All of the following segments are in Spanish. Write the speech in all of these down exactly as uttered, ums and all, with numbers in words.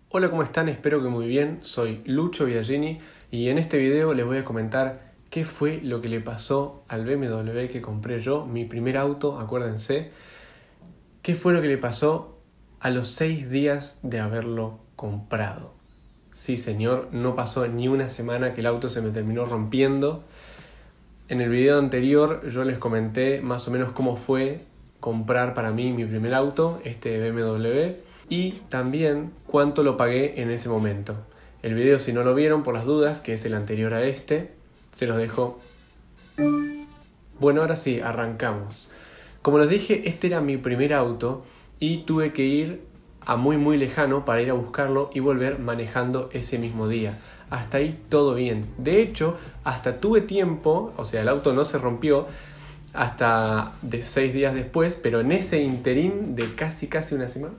Hola, ¿cómo están? Espero que muy bien. Soy Lucho Biagini y en este video les voy a comentar qué fue lo que le pasó al B M W que compré yo, mi primer auto, acuérdense. ¿Qué fue lo que le pasó a los seis días de haberlo comprado? Sí, señor, no pasó ni una semana que el auto se me terminó rompiendo. En el video anterior yo les comenté más o menos cómo fue comprar para mí mi primer auto, este B M W, y también cuánto lo pagué en ese momento. El video, si no lo vieron por las dudas, que es el anterior a este, se los dejo. Bueno, ahora sí, arrancamos. Como les dije, este era mi primer auto y tuve que ir a muy muy lejano para ir a buscarlo y volver manejando ese mismo día. Hasta ahí todo bien. De hecho, hasta tuve tiempo, o sea, el auto no se rompió hasta de seis días después, pero en ese interín de casi casi una semana,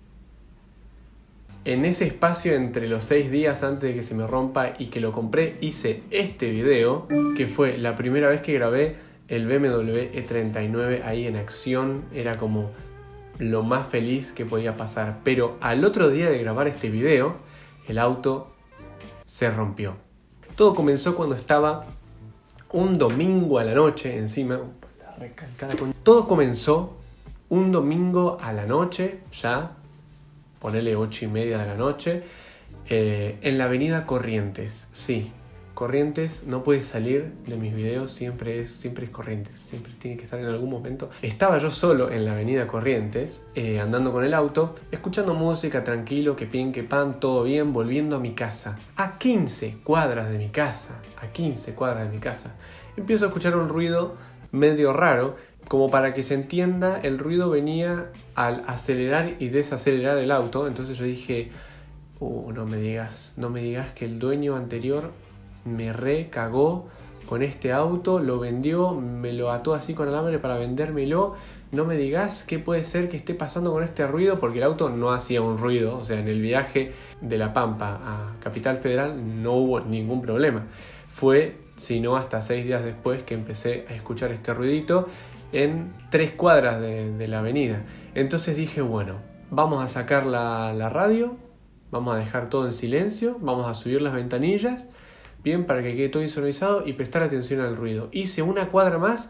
en ese espacio entre los seis días antes de que se me rompa y que lo compré, hice este video, que fue la primera vez que grabé el B M W E treinta y nueve ahí en acción. Era como lo más feliz que podía pasar. Pero al otro día de grabar este video, el auto se rompió. Todo comenzó cuando estaba un domingo a la noche, encima, la recalcada con... Todo comenzó un domingo a la noche, ya, ponele ocho y media de la noche, eh, en la avenida Corrientes. Sí, Corrientes no puede salir de mis videos, siempre es, siempre es Corrientes, siempre tiene que estar en algún momento. Estaba yo solo en la avenida Corrientes, eh, andando con el auto, escuchando música, tranquilo, que pin, que pan, todo bien, volviendo a mi casa. A quince cuadras de mi casa, a quince cuadras de mi casa, empiezo a escuchar un ruido medio raro. Como para que se entienda, el ruido venía al acelerar y desacelerar el auto. Entonces yo dije, uh, no me digas, no me digas que el dueño anterior me recagó con este auto, lo vendió, me lo ató así con alambre para vendérmelo. No me digas qué puede ser que esté pasando con este ruido, porque el auto no hacía un ruido. O sea, en el viaje de La Pampa a Capital Federal no hubo ningún problema. Fue, sino hasta seis días después, que empecé a escuchar este ruidito en tres cuadras de, de la avenida. Entonces dije, bueno, vamos a sacar la, la radio, vamos a dejar todo en silencio, vamos a subir las ventanillas, bien, para que quede todo insonorizado y prestar atención al ruido. Hice una cuadra más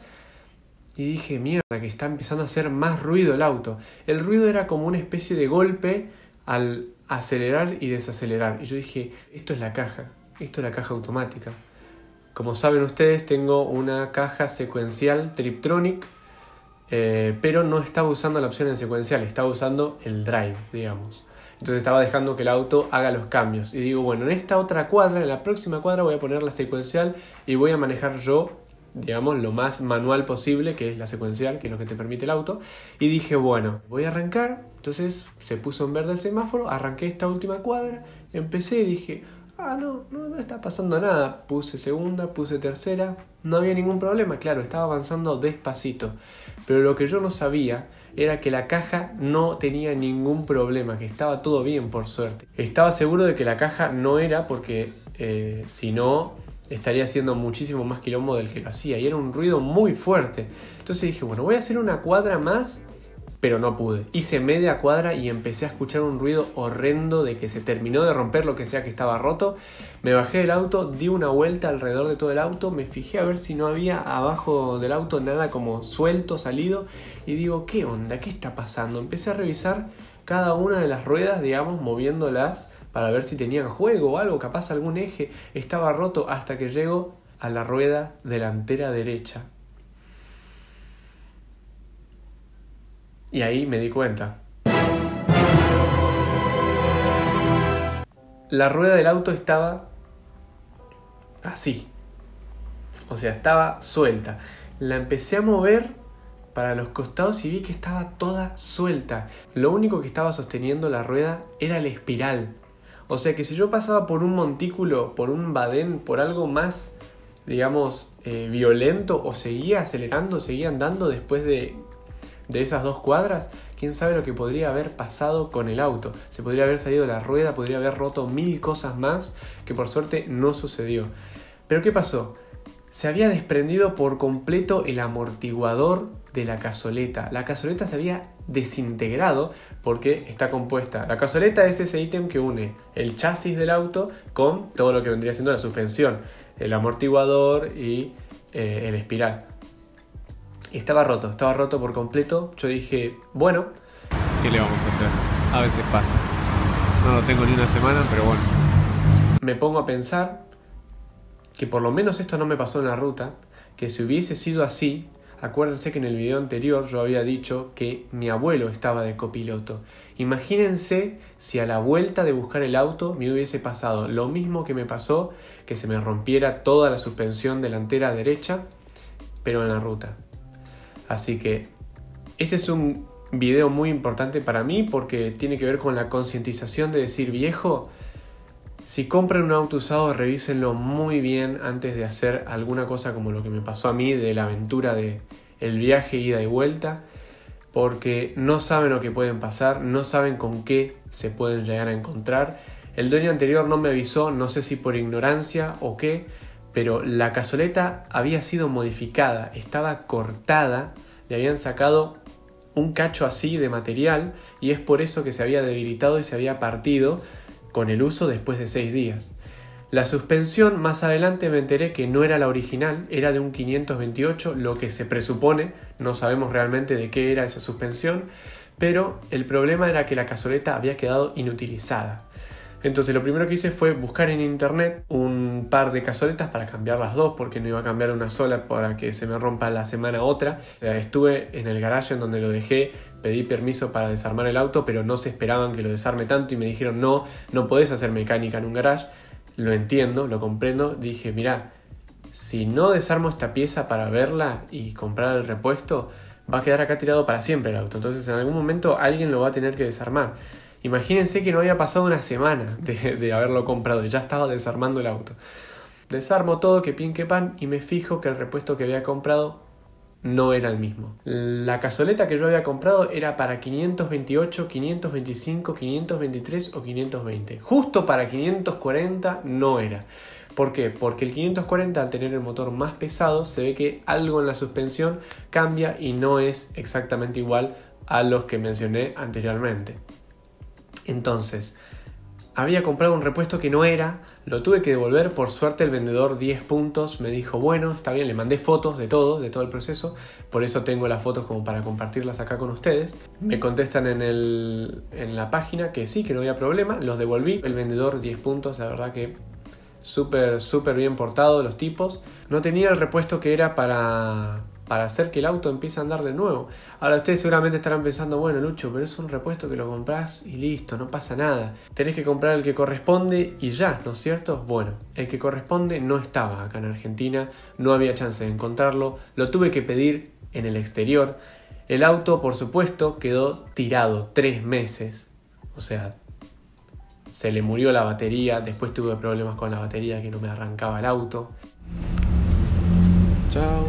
y dije, mierda, que está empezando a hacer más ruido el auto. El ruido era como una especie de golpe al acelerar y desacelerar. Y yo dije, esto es la caja, esto es la caja automática. Como saben ustedes, tengo una caja secuencial Triptronic, eh, pero no estaba usando la opción en secuencial, estaba usando el drive, digamos. Entonces estaba dejando que el auto haga los cambios. Y digo, bueno, en esta otra cuadra, en la próxima cuadra voy a poner la secuencial y voy a manejar yo, digamos, lo más manual posible, que es la secuencial, que es lo que te permite el auto. Y dije, bueno, voy a arrancar. Entonces se puso en verde el semáforo, arranqué esta última cuadra, empecé y dije... Ah, no, no, no está pasando nada. Puse segunda, puse tercera, no había ningún problema. Claro, estaba avanzando despacito. Pero lo que yo no sabía era que la caja no tenía ningún problema, que estaba todo bien, por suerte. Estaba seguro de que la caja no era, porque eh, si no, estaría haciendo muchísimo más quilombo del que lo hacía. Y era un ruido muy fuerte. Entonces dije, bueno, voy a hacer una cuadra más. Pero no pude. Hice media cuadra y empecé a escuchar un ruido horrendo de que se terminó de romper lo que sea que estaba roto. Me bajé del auto, di una vuelta alrededor de todo el auto, me fijé a ver si no había abajo del auto nada como suelto, salido, y digo, ¿qué onda? ¿Qué está pasando? Empecé a revisar cada una de las ruedas, digamos, moviéndolas para ver si tenían juego o algo, capaz algún eje estaba roto, hasta que llego a la rueda delantera derecha. Y ahí me di cuenta. La rueda del auto estaba así. O sea, estaba suelta. La empecé a mover para los costados y vi que estaba toda suelta. Lo único que estaba sosteniendo la rueda era la espiral. O sea que si yo pasaba por un montículo, por un badén, por algo más, digamos, eh, violento, o seguía acelerando, seguía andando después de... de esas dos cuadras, quién sabe lo que podría haber pasado con el auto. Se podría haber salido la rueda, podría haber roto mil cosas más, que por suerte no sucedió. Pero ¿qué pasó? Se había desprendido por completo el amortiguador de la cazoleta. La cazoleta se había desintegrado porque está compuesta. La cazoleta es ese ítem que une el chasis del auto con todo lo que vendría siendo la suspensión, el amortiguador y eh, el espiral. Estaba roto, estaba roto por completo. Yo dije, bueno, ¿qué le vamos a hacer? A veces pasa. No lo tengo ni una semana, pero bueno. Me pongo a pensar que por lo menos esto no me pasó en la ruta, que si hubiese sido así, acuérdense que en el video anterior yo había dicho que mi abuelo estaba de copiloto. Imagínense si a la vuelta de buscar el auto me hubiese pasado lo mismo que me pasó, que se me rompiera toda la suspensión delantera derecha, pero en la ruta. Así que este es un video muy importante para mí porque tiene que ver con la concientización de decir, viejo, si compran un auto usado, revísenlo muy bien antes de hacer alguna cosa como lo que me pasó a mí de la aventura de el viaje ida y vuelta, porque no saben lo que pueden pasar, no saben con qué se pueden llegar a encontrar. El dueño anterior no me avisó, no sé si por ignorancia o qué, pero la cazoleta había sido modificada, estaba cortada, le habían sacado un cacho así de material y es por eso que se había debilitado y se había partido con el uso después de seis días. La suspensión, más adelante me enteré que no era la original, era de un quinientos veintiocho, lo que se presupone, no sabemos realmente de qué era esa suspensión, pero el problema era que la cazoleta había quedado inutilizada. Entonces lo primero que hice fue buscar en internet un par de cazoletas para cambiar las dos, porque no iba a cambiar una sola para que se me rompa la semana otra. O sea, estuve en el garaje en donde lo dejé, pedí permiso para desarmar el auto, pero no se esperaban que lo desarme tanto y me dijeron no, no podés hacer mecánica en un garage. Lo entiendo, lo comprendo. Dije, mirá, si no desarmo esta pieza para verla y comprar el repuesto, va a quedar acá tirado para siempre el auto. Entonces en algún momento alguien lo va a tener que desarmar. Imagínense que no había pasado una semana de, de haberlo comprado y ya estaba desarmando el auto. Desarmo todo, que pin que pan, y me fijo que el repuesto que había comprado no era el mismo. La cazoleta que yo había comprado era para quinientos veintiocho, quinientos veinticinco, quinientos veintitrés o quinientos veinte. Justo para quinientos cuarenta no era. ¿Por qué? Porque el quinientos cuarenta, al tener el motor más pesado, se ve que algo en la suspensión cambia y no es exactamente igual a los que mencioné anteriormente. Entonces, había comprado un repuesto que no era, lo tuve que devolver. Por suerte el vendedor diez puntos me dijo, bueno, está bien, le mandé fotos de todo, de todo el proceso, por eso tengo las fotos como para compartirlas acá con ustedes. Me contestan en, el, en la página que sí, que no había problema, los devolví. El vendedor diez puntos, la verdad que súper, súper bien portado los tipos. No tenía el repuesto que era para... para hacer que el auto empiece a andar de nuevo. Ahora ustedes seguramente estarán pensando, bueno Lucho, pero es un repuesto que lo compras y listo, no pasa nada. Tenés que comprar el que corresponde y ya, ¿no es cierto? Bueno, el que corresponde no estaba acá en Argentina, no había chance de encontrarlo, lo tuve que pedir en el exterior. El auto, por supuesto, quedó tirado tres meses, o sea, se le murió la batería, después tuve problemas con la batería que no me arrancaba el auto. Chao.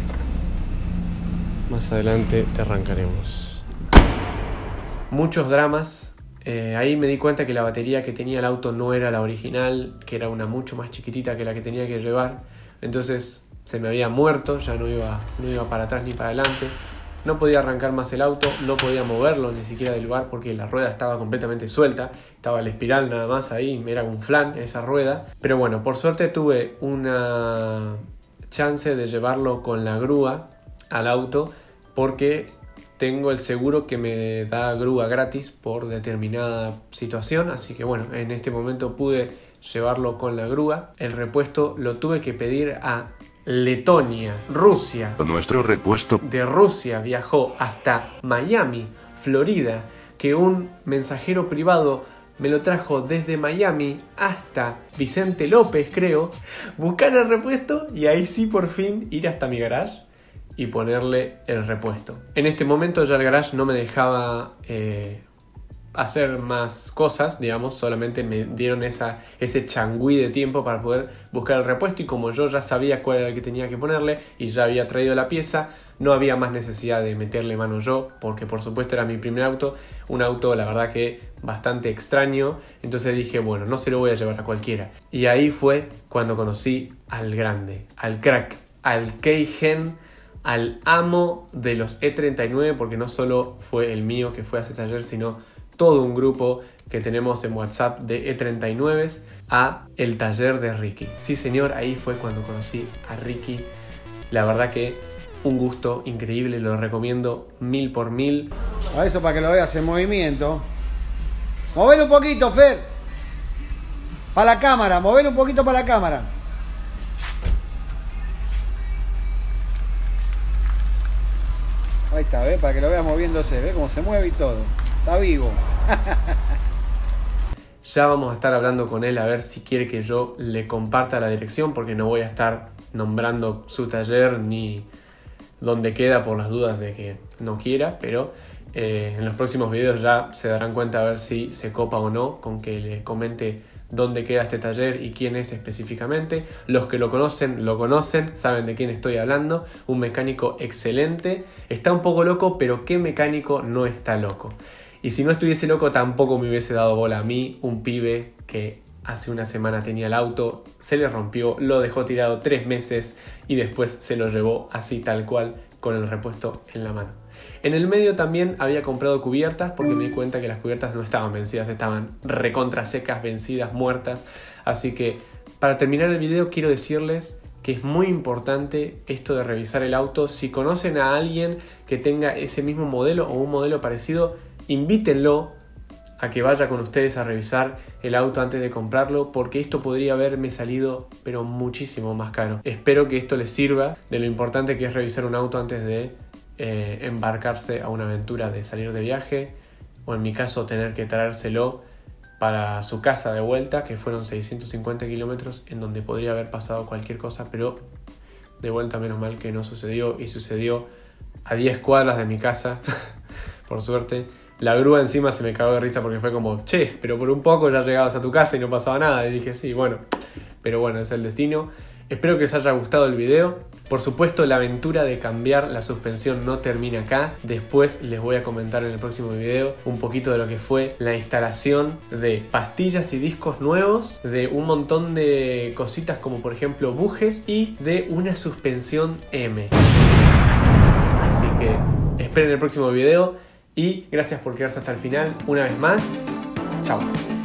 Más adelante te arrancaremos. Muchos dramas. Eh, ahí me di cuenta que la batería que tenía el auto no era la original, que era una mucho más chiquitita que la que tenía que llevar. Entonces se me había muerto, ya no iba, no iba para atrás ni para adelante. No podía arrancar más el auto, no podía moverlo ni siquiera del lugar porque la rueda estaba completamente suelta. Estaba la espiral nada más ahí, era un flan esa rueda. Pero bueno, por suerte tuve una chance de llevarlo con la grúa al auto porque tengo el seguro que me da grúa gratis por determinada situación, así que bueno, en este momento pude llevarlo con la grúa. El repuesto lo tuve que pedir a Letonia, Rusia. Nuestro repuesto de Rusia viajó hasta Miami, Florida, que un mensajero privado me lo trajo desde Miami hasta Vicente López, creo, buscar el repuesto y ahí sí por fin ir hasta mi garage y ponerle el repuesto. En este momento ya el garage no me dejaba eh, hacer más cosas, digamos, solamente me dieron esa, ese changüí de tiempo para poder buscar el repuesto y como yo ya sabía cuál era el que tenía que ponerle y ya había traído la pieza, no había más necesidad de meterle mano yo, porque por supuesto era mi primer auto, un auto la verdad que bastante extraño, entonces dije, bueno, no se lo voy a llevar a cualquiera. Y ahí fue cuando conocí al grande, al crack, al Keigen, al amo de los E treinta y nueve, porque no solo fue el mío que fue a ese taller, sino todo un grupo que tenemos en WhatsApp de E treinta y nueve, a el taller de Ricky. Sí señor, ahí fue cuando conocí a Ricky. La verdad que un gusto increíble, lo recomiendo mil por mil. A eso para que lo veas en movimiento. Movelo un poquito, Fer. Para la cámara, movelo un poquito para la cámara. Ahí está, ¿ves? Para que lo veas moviéndose, ¿ves? Cómo se mueve y todo. Está vivo. Ya vamos a estar hablando con él a ver si quiere que yo le comparta la dirección, porque no voy a estar nombrando su taller ni dónde queda por las dudas de que no quiera, pero eh, en los próximos videos ya se darán cuenta a ver si se copa o no con que le comente dónde queda este taller y quién es específicamente. Los que lo conocen, lo conocen, saben de quién estoy hablando. Un mecánico excelente, está un poco loco, pero ¿qué mecánico no está loco? Y si no estuviese loco tampoco me hubiese dado bola a mí, un pibe que hace una semana tenía el auto, se le rompió, lo dejó tirado tres meses y después se lo llevó así tal cual con el repuesto en la mano. En el medio también había comprado cubiertas porque me di cuenta que las cubiertas no estaban vencidas, estaban recontra secas, vencidas, muertas. Así que para terminar el video quiero decirles que es muy importante esto de revisar el auto. Si conocen a alguien que tenga ese mismo modelo o un modelo parecido, invítenlo a que vaya con ustedes a revisar el auto antes de comprarlo, porque esto podría haberme salido pero muchísimo más caro. Espero que esto les sirva de lo importante que es revisar un auto antes de eh, embarcarse a una aventura de salir de viaje, o en mi caso tener que traérselo para su casa de vuelta, que fueron seiscientos cincuenta kilómetros en donde podría haber pasado cualquier cosa, pero de vuelta menos mal que no sucedió, y sucedió a diez cuadras de mi casa por suerte. La grúa encima se me cagó de risa porque fue como, che, pero por un poco ya llegabas a tu casa y no pasaba nada. Y dije, sí, bueno, pero bueno, es el destino. Espero que les haya gustado el video. Por supuesto, la aventura de cambiar la suspensión no termina acá. Después les voy a comentar en el próximo video un poquito de lo que fue la instalación de pastillas y discos nuevos, de un montón de cositas como por ejemplo bujes y de una suspensión M. Así que esperen el próximo video. Y gracias por quedarse hasta el final. Una vez más, chao.